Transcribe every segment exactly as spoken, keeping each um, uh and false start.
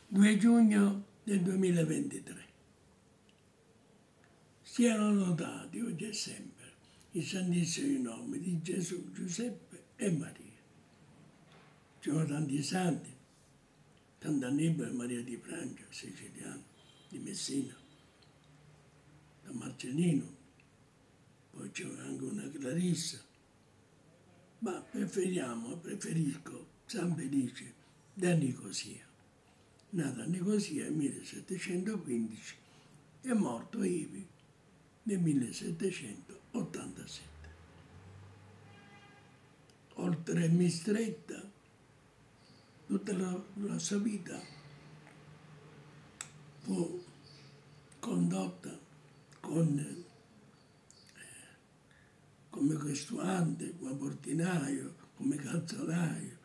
due giugno del duemilaventitré. Siano lodati oggi e sempre i santissimi nomi di Gesù, Giuseppe e Maria. Ci sono tanti santi, Sant'Annibale e Maria di Francia, siciliano, di Messina, San Marcellino, poi c'è anche una Clarissa, ma preferiamo, preferisco San Felice da Nicosia, nato a Nicosia nel millesettecentoquindici e morto ivi nel millesettecentottantasette. Oltre a Mistretta, tutta la, la sua vita fu condotta con, eh, come questuante, come portinaio, come calzolaio,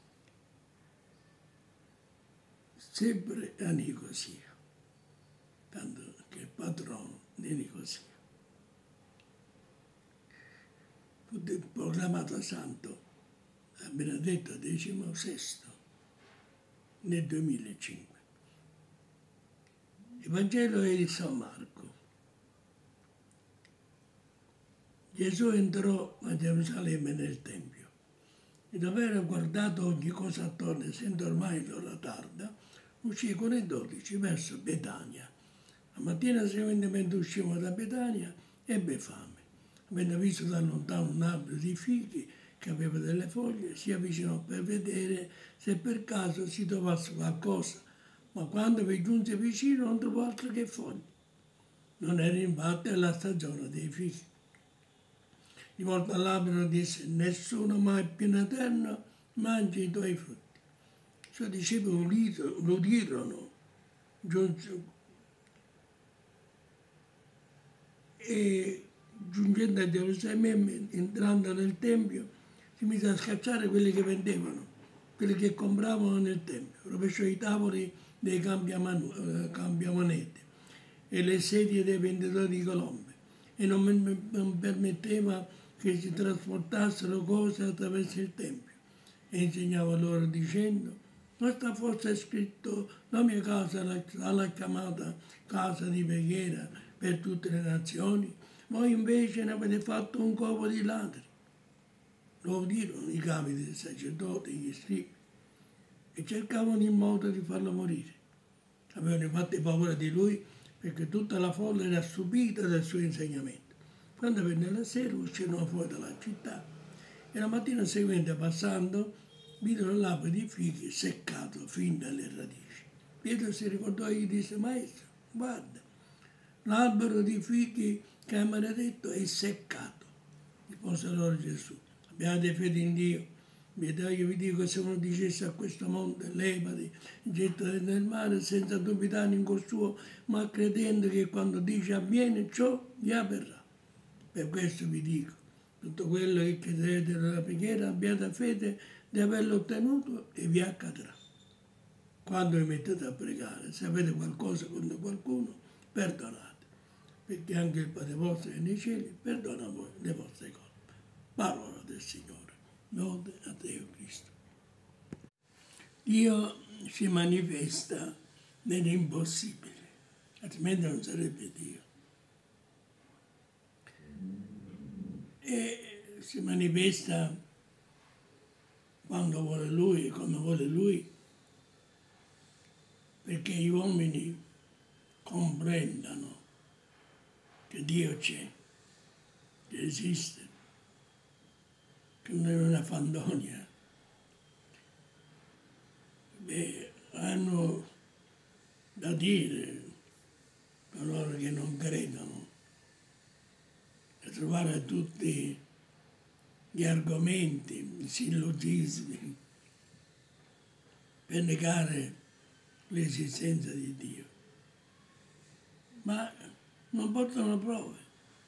sempre a Nicosia, tanto che è il patrono di Nicosia. Fu proclamato santo a Benedetto diciassette nel duemilacinque. Il Vangelo è di San Marco. Gesù entrò a Gerusalemme nel Tempio e dopo aver guardato ogni cosa attorno, essendo ormai l'ora tarda, uscì con i dodici verso Betania. La mattina seguente, mentre uscivano da Betania, ebbe fame. Avendo visto da lontano un albero di fichi che aveva delle foglie, si avvicinò per vedere se per caso si trovasse qualcosa, ma quando vi giunse vicino non trovò altro che foglie. Non era infatti la stagione dei fichi. Rivolto all'albero disse: nessuno mai più in eterno mangi i tuoi frutti. I suoi discepoli lo udirono, e giungendo a Gerusalemme, entrando nel Tempio, si mise a scacciare quelli che vendevano, quelli che compravano nel Tempio, rovesciò i tavoli dei cambiamonete e le sedie dei venditori di colombe e non, non permetteva che si trasportassero cose attraverso il Tempio. E insegnava loro dicendo: non sta forse scritto: la mia casa sarà chiamata casa di preghiera per tutte le nazioni? Voi invece ne avete fatto un covo di ladri. Lo udirono i capi dei sacerdoti, gli scribi, e cercavano il modo di farlo morire. Avevano infatti paura di lui, perché tutta la folla era stupita del suo insegnamento. Quando venne la sera, uscirono fuori dalla città e la mattina seguente, passando, videro l'albero di fichi seccato fin dalle radici. Pietro si ricordò e gli disse: Maestro, guarda, l'albero di fichi che hai maledetto è seccato. Rispose loro Gesù: abbiate fede in Dio. Io vi dico, se uno dicesse a questo monte: levati, gettati nel mare, senza dubitare in cor suo, ma credendo che quando dice avviene, ciò gli avverrà. Per questo vi dico, tutto quello che chiederete nella preghiera, abbiate fede di averlo ottenuto e vi accadrà. Quando vi mettete a pregare, se avete qualcosa contro qualcuno, perdonate, perché anche il Padre vostro che è nei cieli perdona a voi le vostre colpe. Parola del Signore. Lode a Dio Cristo. Dio si manifesta nell'impossibile, altrimenti non sarebbe Dio. E si manifesta quando vuole Lui e come vuole Lui, perché gli uomini comprendano che Dio c'è, che esiste, che non è una fandonia. Beh, hanno da dire coloro che non credono, e trovare tutti gli argomenti, i sillogismi per negare l'esistenza di Dio. Ma non portano prove.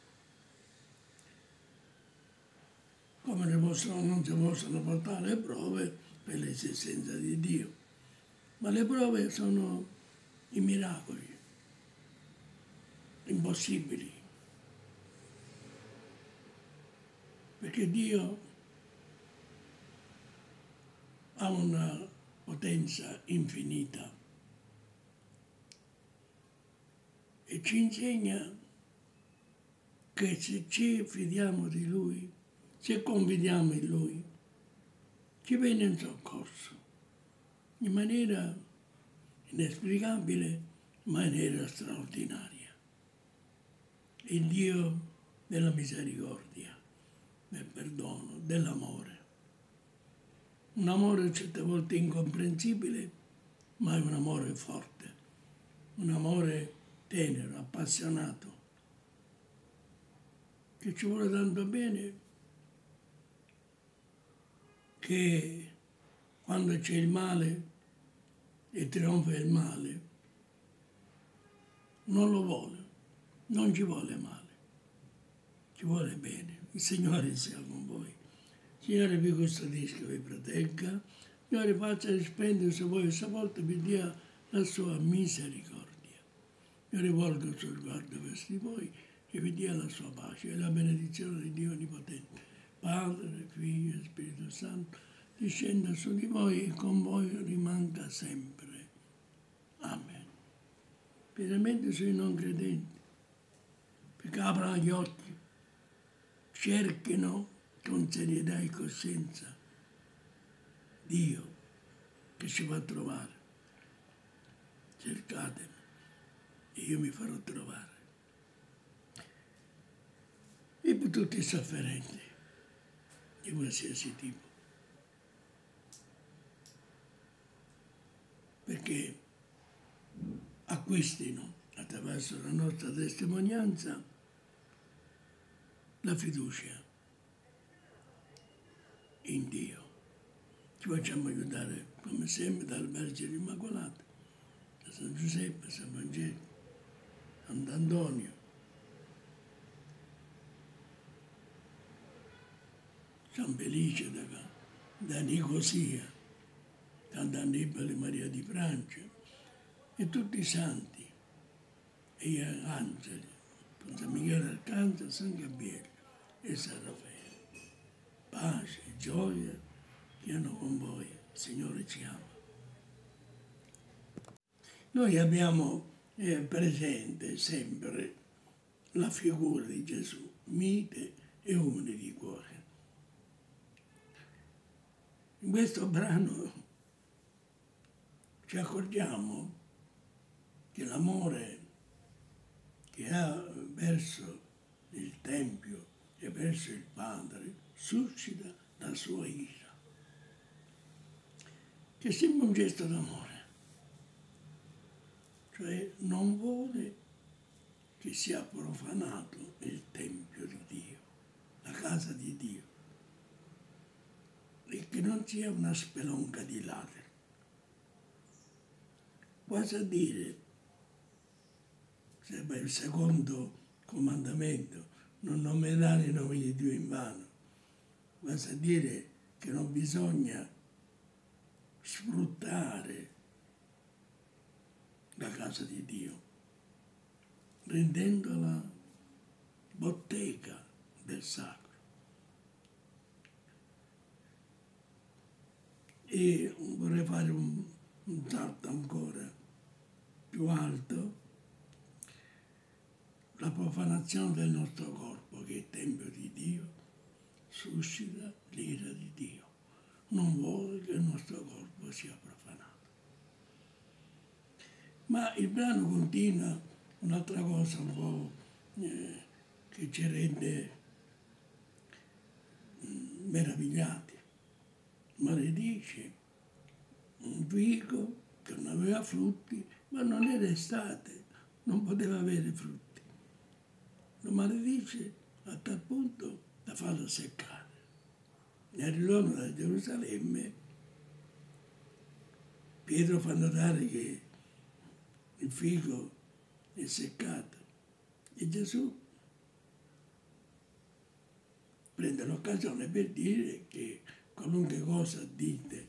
Come ne possono, non si possono portare prove per l'esistenza di Dio. Ma le prove sono i miracoli, impossibili. Perché Dio ha una potenza infinita e ci insegna che se ci fidiamo di Lui, se confidiamo in Lui, ci viene in soccorso in maniera inesplicabile, in maniera straordinaria. Il Dio della misericordia, del perdono, dell'amore. Un amore certe volte incomprensibile, ma è un amore forte, un amore tenero, appassionato, che ci vuole tanto bene che quando c'è il male e trionfa il male, non lo vuole, non ci vuole male, ci vuole bene. Il Signore sia con voi. Signore vi custodisca, vi protegga. Signore faccia risplendere su voi questa volta vi dia la sua misericordia. Signore volga il suo sguardo verso di voi e vi dia la sua pace e la benedizione di Dio Onnipotente, Padre, Figlio e Spirito Santo, discenda su di voi e con voi rimanga sempre. Amen. Veramente sui non credenti, perché aprono gli occhi, cerchino con serietà e coscienza Dio che ci va a trovare. Cercatemi e io mi farò trovare. E per tutti i sofferenti di qualsiasi tipo. Perché acquistino attraverso la nostra testimonianza la fiducia in Dio. Ci facciamo aiutare come sempre dalla Vergine Immacolata, da San Giuseppe, San Vangelo, Sant'Antonio, San Felice da, da Nicosia, Sant'Annibale Maria di Francia e tutti i santi e gli angeli, San Michele Arcangelo, San Gabriele e San Raffaele. Pace e gioia siano con voi, il Signore ci ama. Noi abbiamo eh, presente sempre la figura di Gesù, mite e umile di cuore. In questo brano ci accorgiamo che l'amore che ha verso il Tempio e verso il Padre suscita la sua ira, che sembra un gesto d'amore, cioè non vuole che sia profanato il Tempio di Dio, la casa di Dio, e che non sia una spelonca di ladri. Quasi a dire, sembra il secondo comandamento, non nominare il nome di Dio in vano, quasi a dire che non bisogna sfruttare la casa di Dio, rendendola bottega del sacro. E vorrei fare un, un salto ancora più alto, la profanazione del nostro corpo, che è il Tempio di Dio, suscita l'ira di Dio. Non vuole che il nostro corpo sia profanato. Ma il brano continua un'altra cosa un po' eh, che ci rende mh, meravigliati. Maledice un fico che non aveva frutti, ma non era estate, non poteva avere frutti. Lo maledice a tal punto da farlo seccare. Nel ritorno da Gerusalemme, Pietro fa notare che il fico è seccato e Gesù prende l'occasione per dire che qualunque cosa dite,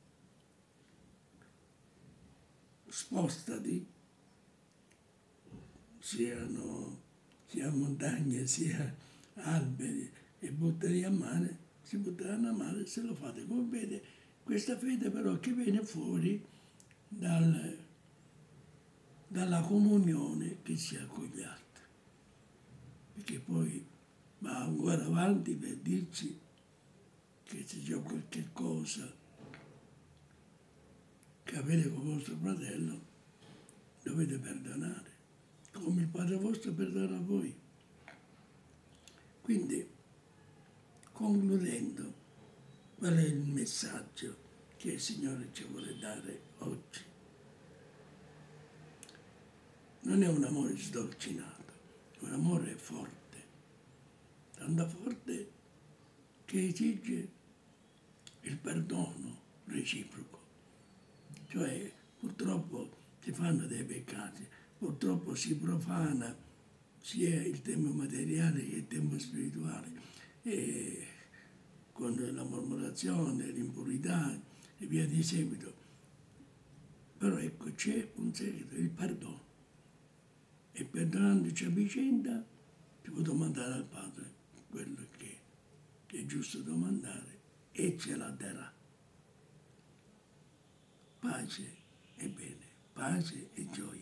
spostati, siano, sia montagne, sia alberi, e buttali a mare, si butteranno a mare se lo fate con fede. Questa fede però che viene fuori dal, dalla comunione che sia con gli altri, perché poi va ancora avanti per dirci che se c'è qualche cosa che avete con vostro fratello dovete perdonare, come il Padre vostro perdona a voi. Quindi, concludendo, qual è il messaggio che il Signore ci vuole dare oggi? Non è un amore sdolcinato, un amore forte, tanto forte che esige il perdono reciproco. Cioè, purtroppo si fanno dei peccati, purtroppo si profana sia il tempo materiale che il tempo spirituale, e con la mormorazione, l'impurità e via di seguito. Però ecco, c'è un segreto, il perdono. E perdonandoci a vicenda si può domandare al Padre quello che, che è giusto domandare e ce la darà. Pace e bene, pace e gioia.